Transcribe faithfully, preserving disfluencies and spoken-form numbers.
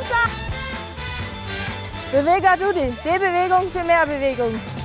Bewege du dich. Die Bewegung für mehr Bewegung.